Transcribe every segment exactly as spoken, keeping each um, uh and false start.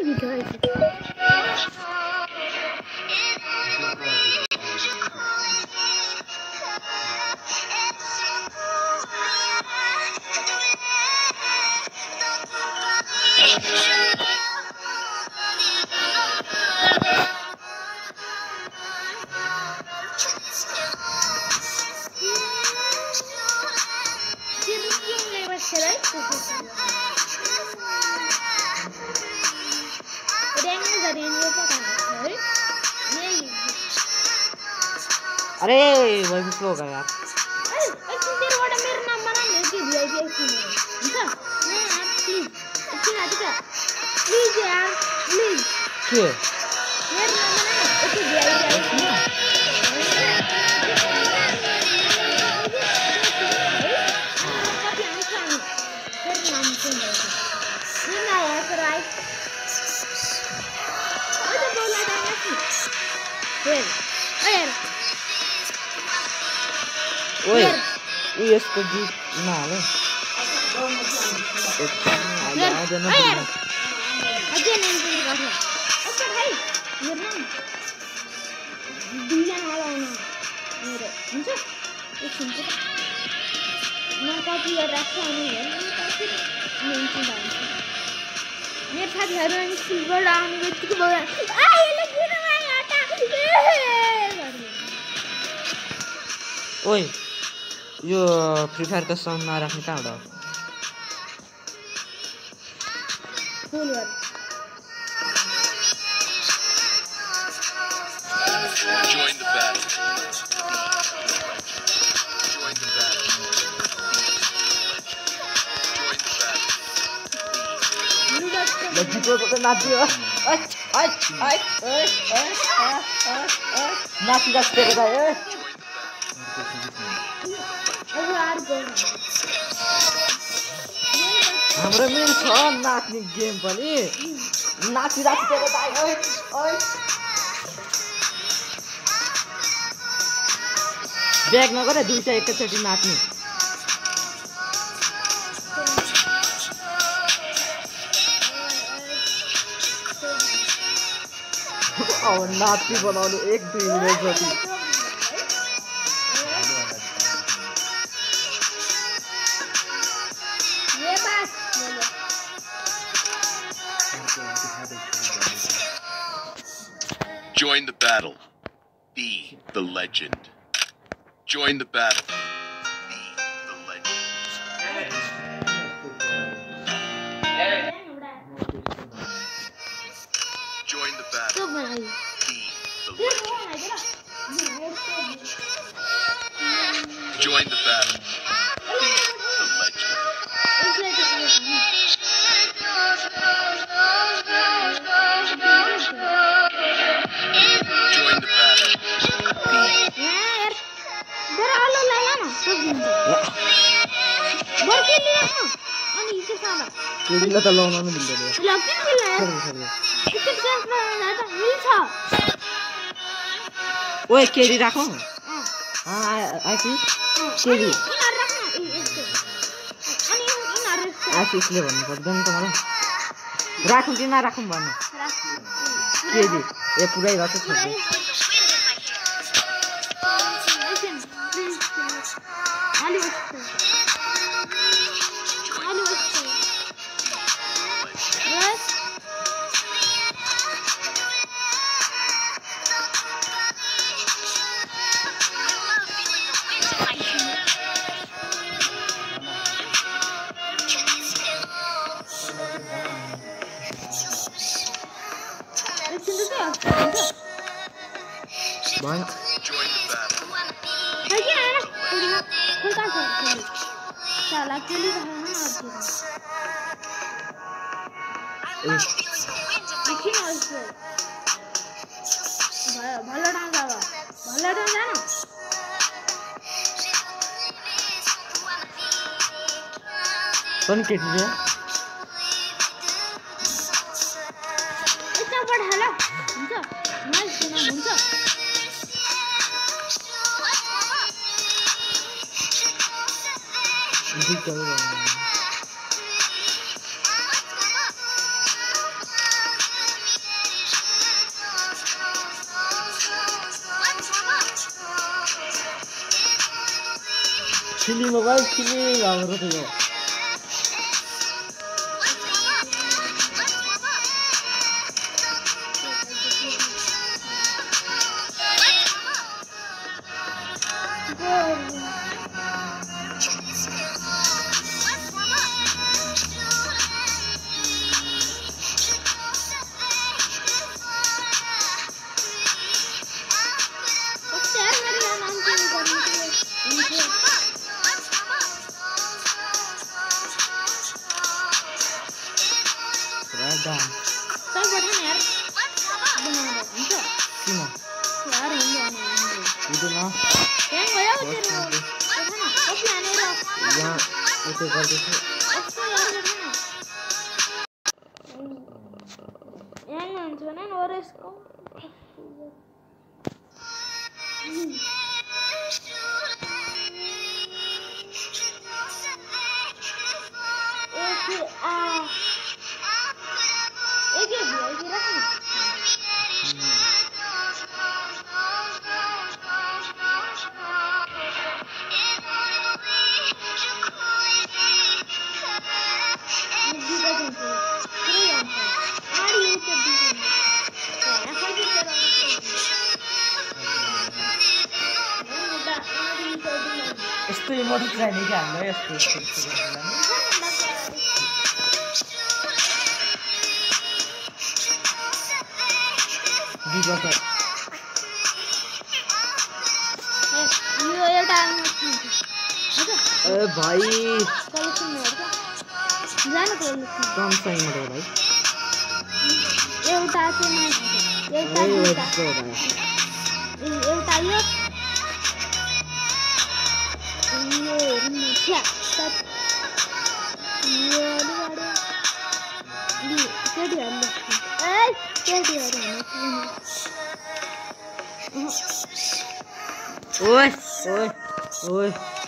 Video आएछ अरे वही स्लो हो गया यार अरे एक तेरे वाला मेरा नाम बना ले के वीआईपी है अच्छा नहीं यार प्लीज अच्छा अच्छा प्लीज यार प्लीज क्या मेरा नाम बना एक वीआईपी है ओए ये इसको जीत ना ले यार देना अजय नहीं बोल रहा है अच्छा भाई ये ना दिया वाला ना मेरे मुझे एक सुनते ना कॉपी और रखा नहीं है कॉपी नहीं सुना मेरे साथ हेरोइन सिल्वर डाउन विथ को बोला आ ये लोग गिर रहा है आटा ओए यो फ्री फायर का साउंड ना राख्ने कहाँ हो फुल वर Join the battle. Join the battle. Join the battle. लड़की को तो नाची हो अच्छा अच्छा अच्छा अच्छा नाची रखते हैं भाई हाम्रो मेन छ नाच्ने गेम पनि नाचिराख्छ रे भाइ ओइ ओइ ब्याग नगरे दुईटा एकैचोटी नाच्ने अब नाच्ने बनाउनु एक दुई मिनट जति Join the battle. Be the legend. Join the battle. Be the legend. Join the battle. Be the legend. Join the battle. Be the legend. Join the battle. यार जरा आलो लाया ना सब दिन बर्के लिया ना अनि इसे साला केडीला त लाउन पनि मिल्दैन लकिन मिला यार टिकट सेन्स मा जाता मिल्छ ओए केडी राखौ अ आइसी केडी इनार राख्न यस्तो अनि इनार आइसीले भन्नु पर्दैन त मलाई राखौं कि नराखौं भन्नु केडी ए पुरै राख्छ छ Banyak. Join the battle. Lagi ada. Kau tak salah. Salah kali dah mana ada. Ini also. Bhala dang jawa. Bhala dang jana. Kau ni kecil je. Itu apa dah? Muncul. Nice, nice muncul. Ini kalau Chili mobile chili हाम्रो त यो Radam. Saya buat mana ya? Benar, enggak. Cuma. Ya, ada yang mana? Itu mah. Yang gue ya udah. Mana? Kopi aneh loh. Ya, itu kalau itu. Apa ya ada mana? Yang mancunan ores kok. Eh, ah. Eh, dia dia kira kan? यस्तो इमोट चाहिने कि हामीलाई यस्तो दिवस यो एउटा ए भाइ कलेक्सन हेर्छ जानु कलेक्सन कम छ इमोट हो भाइ एउटा चाहिँ एउटा यस्तो हो भाइ एउटा यो यो रिमोट छ यो लुगाडो दि केटीहरुले ए केटीहरु ओइ ओइ ओइ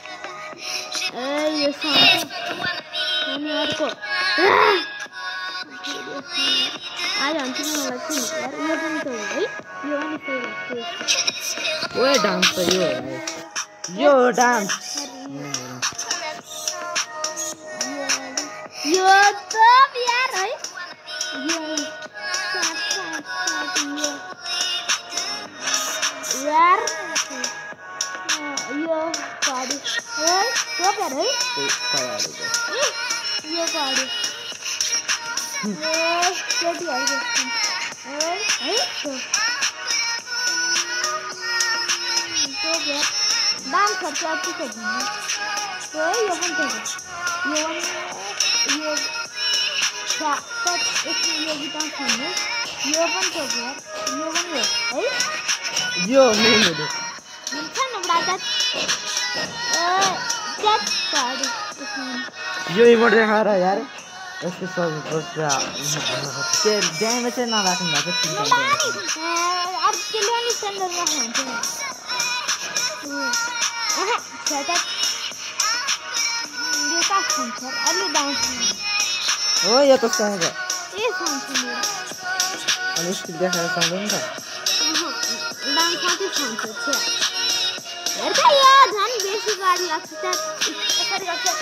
ए यो साथी अनि अर्को आज अन्तिम मलाई चाहिँ यार यो पनि त हो है यो पनि फेरि ओए डान्स त यो हो भाइ यो डान्स यो त यार है यो साथ साथ साथ यो यार यो गाडी है यो प्यार है यो गाडी यो केटीहरु है है तो दाम खर्च अति छ तो यो पनि छ यो यो सात यसमा यो गीत खानु यो पनि छ यार यो पनि हो है यो मेन हो हुन्छ न ब्रादा ए चेक गाडी यो इमोट देखाएर यार यस्तो सब बस्दा के ड्यामेज चाहिँ नराख्नु भएको छ अब के ल्याउने स्ट्यान्डर्डमा खान्छ अह छटा यो का खान्छ अलि डाउन हो यो त सँग ए खान्छ मेरो अनि स्टिक देखाएर सँगै त डाउन खान्छ खान्छ छ हेर्छ यो झन् बेसी गाडी लाग्छ त यसरी गर्छ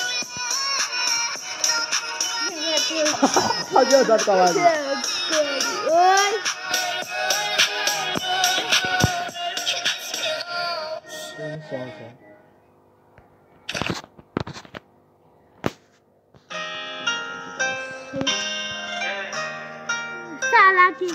हजुर दर्का आवाज ओइ साला के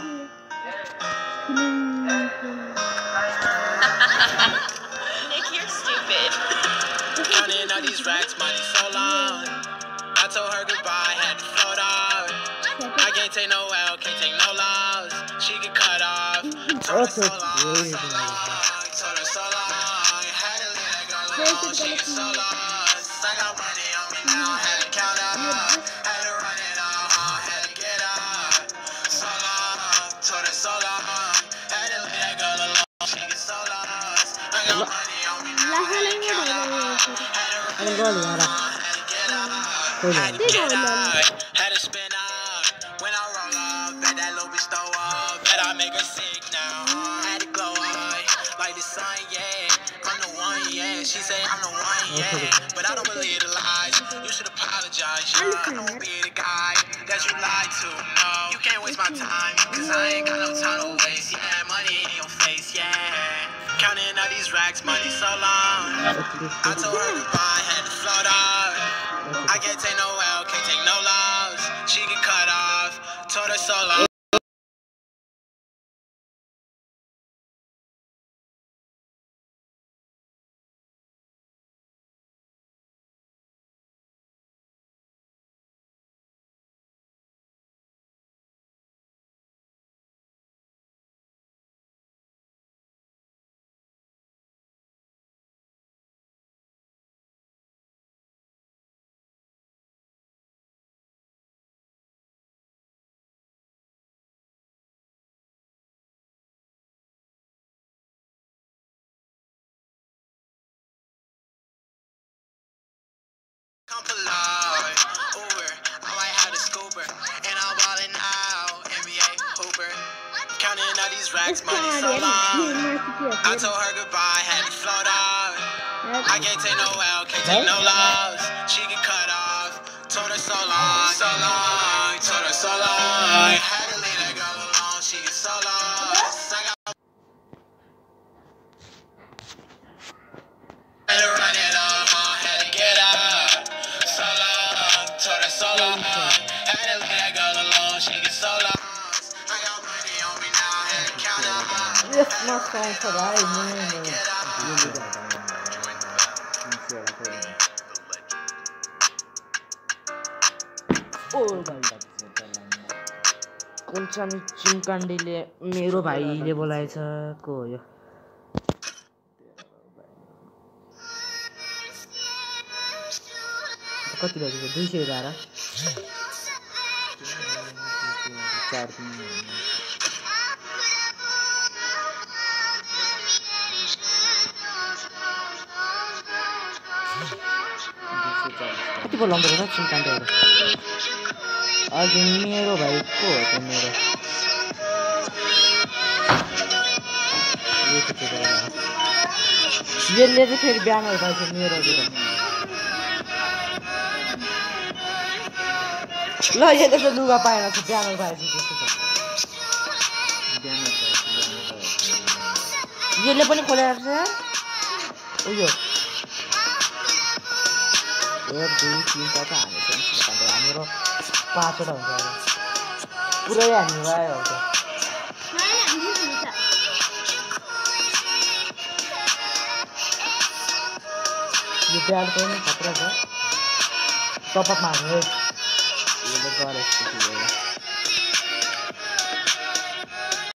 Nick, you're stupid. Counting all these racks, money so long. I told her goodbye, had to float off. I can't take no L, can't take no loss. She get cut off. Told her so long, so long. Told her so long. Had to let her go alone. She get so lost. I got money on me now, had to count up. Had to run it all, had to get up. So long. Told her so long. Had to let her go alone. She get so lost. I got money on me now, had to count up. Had to run it all, had to get up. Had to get up, had to spin up. When I roll up, bet that little bitch throw up. Bet I make her sick now. Had to glow up like the sun, yeah. I'm the one, yeah. Yeah, she say I'm the one, yeah, but I don't believe the lies. You should apologize, yeah. I don't be the guy that you lied to. No, you can't waste my time, cause I ain't got no time to waste. Yeah, money in your face, yeah. Counting all these racks, money so long. I told her goodbye, had to float off. I can't take no L, can't take no loss. She get cut off, told her so long. Come polite, Uber, I might have the scooper, and I'm ballin' out, N B A Hooper. Counting all these racks, money so long. I told her goodbye, had to float off. I can't take no L, can't take no loss. She get cut off, told her so long, so long, told her so long. Had to leave that girl alone, she get so lost. I got had to run it off, had to get out. So long, told her so long. Had to leave that girl alone, she get so lost. I got money on me now, had to count out. Yes, my song for I know. Kulchan चिमकाण्डीले मेरो भाइले बोलाएछ को हो यो कति बजेको दुई सय एघार चार दिन कति पो लम्बो रहेछ चिमकाण्डीहरू अघि मेरो भाइ को हो त्यो मेरो यसले चाहिँ फेरि बिहान भएपछि मेरो ल यसले चाहिँ लुगा पाएन छ बिहान भएपछि त्यस्तो छ यसले पनि खोलेर छ उयो एक दुई तिनवटा त हानेछ हाम्रो पाँचवटा हुन्छ पुरै हान्नु भयो हो यो ब्याड पनि खतरा छ टपअपमा हान्नु यसले गरेको